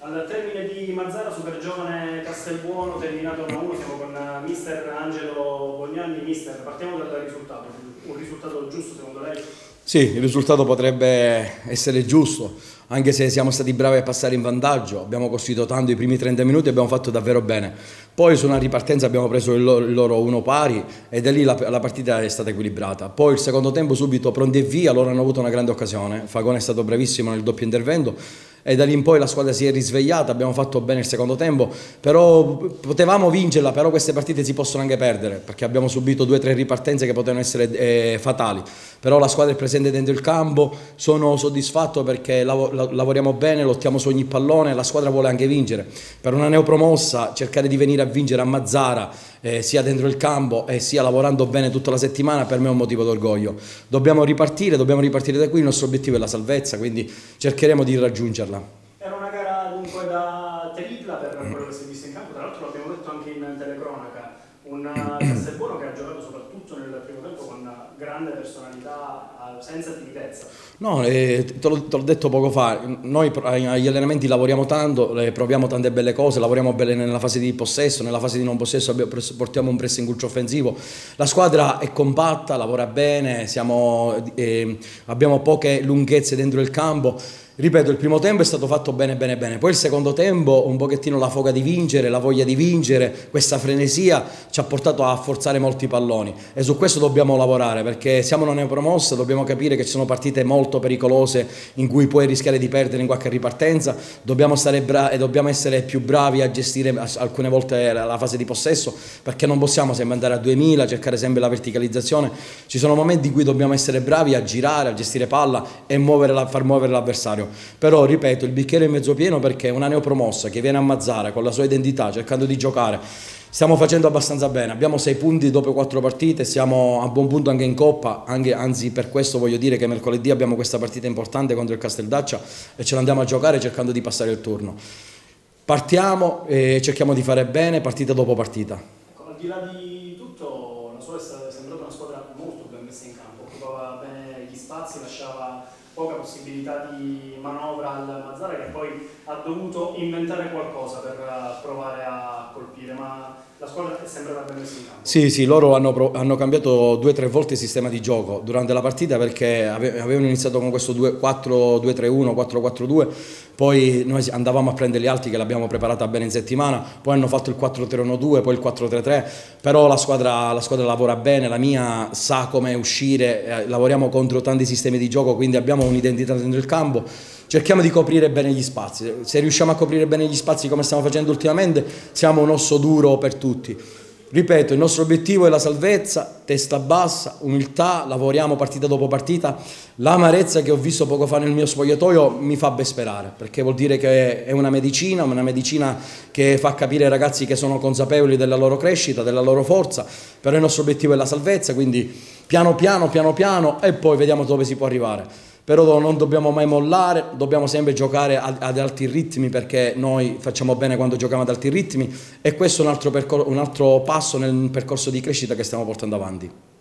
Al termine di Mazzara, super giovane Castelbuono, terminato 1-1, siamo con mister Angelo Bognanni. Mister, partiamo dal risultato. Un risultato giusto secondo lei? Sì, il risultato potrebbe essere giusto, anche se siamo stati bravi a passare in vantaggio, abbiamo costruito tanto i primi 30 minuti e abbiamo fatto davvero bene. Poi su una ripartenza abbiamo preso il loro uno pari e da lì la partita è stata equilibrata. Poi il secondo tempo subito pronti e via, loro hanno avuto una grande occasione, Fagone è stato bravissimo nel doppio intervento e da lì in poi la squadra si è risvegliata, abbiamo fatto bene il secondo tempo, però potevamo vincerla, però queste partite si possono anche perdere perché abbiamo subito 2 o 3 ripartenze che potevano essere fatali, però la squadra è presente dentro il campo, sono soddisfatto perché lavoriamo bene, lottiamo su ogni pallone, la squadra vuole anche vincere. Per una neopromossa cercare di venire a vincere a Mazzara sia dentro il campo e sia lavorando bene tutta la settimana per me è un motivo d'orgoglio. Dobbiamo ripartire da qui, il nostro obiettivo è la salvezza, quindi cercheremo di raggiungerla. Era una gara dunque da tripla per quello che si è visto in campo, tra l'altro l'abbiamo detto anche in telecronaca, un Castelbuono che ha giocato soprattutto nel primo tempo con grande personalità, senza timidezza. No, te l'ho detto poco fa, noi agli allenamenti lavoriamo tanto, proviamo tante belle cose, lavoriamo bene nella fase di possesso, nella fase di non possesso portiamo un pressing ultra offensivo, la squadra è compatta, lavora bene, abbiamo poche lunghezze dentro il campo. Ripeto, il primo tempo è stato fatto bene, poi il secondo tempo un pochettino la foga di vincere, la voglia di vincere, questa frenesia ci ha portato a forzare molti palloni e su questo dobbiamo lavorare perché siamo una neopromossa, dobbiamo capire che ci sono partite molto pericolose in cui puoi rischiare di perdere in qualche ripartenza, dobbiamo essere più bravi a gestire alcune volte la fase di possesso perché non possiamo sempre andare a 2000, cercare sempre la verticalizzazione, ci sono momenti in cui dobbiamo essere bravi a girare, a gestire palla e far muovere l'avversario. Però ripeto, il bicchiere è mezzo pieno perché una neopromossa che viene a Mazzara con la sua identità cercando di giocare, stiamo facendo abbastanza bene, abbiamo 6 punti dopo 4 partite, siamo a buon punto anche in Coppa, anzi per questo voglio dire che mercoledì abbiamo questa partita importante contro il Casteldaccia e ce l'andiamo a giocare cercando di passare il turno. Partiamo e cerchiamo di fare bene partita dopo partita. Ecco, al di là di tutto, la sua è sembrata una squadra molto ben messa in campo, occupava bene gli spazi, lasciava poca possibilità di manovra al Mazzara che poi ha dovuto inventare qualcosa per provare a colpire, ma la squadra è sembrata ben messa in campo. Sì, loro hanno cambiato 2 o 3 volte il sistema di gioco durante la partita perché avevano iniziato con questo 4-2-3-1, 4-4-2, poi noi andavamo a prendere gli altri che l'abbiamo preparata bene in settimana, poi hanno fatto il 4-3-1-2, poi il 4-3-3, però la squadra lavora bene, la mia sa come uscire, lavoriamo contro tanti sistemi di gioco, quindi abbiamo un'identità dentro il campo, cerchiamo di coprire bene gli spazi, se riusciamo a coprire bene gli spazi come stiamo facendo ultimamente siamo un osso duro per tutti. Ripeto, il nostro obiettivo è la salvezza, testa bassa, umiltà, lavoriamo partita dopo partita. L'amarezza che ho visto poco fa nel mio spogliatoio mi fa ben sperare, perché vuol dire che è una medicina che fa capire ai ragazzi che sono consapevoli della loro crescita, della loro forza, però il nostro obiettivo è la salvezza, quindi piano piano e poi vediamo dove si può arrivare. Però non dobbiamo mai mollare, dobbiamo sempre giocare ad alti ritmi perché noi facciamo bene quando giochiamo ad alti ritmi e questo è un altro passo nel percorso di crescita che stiamo portando avanti.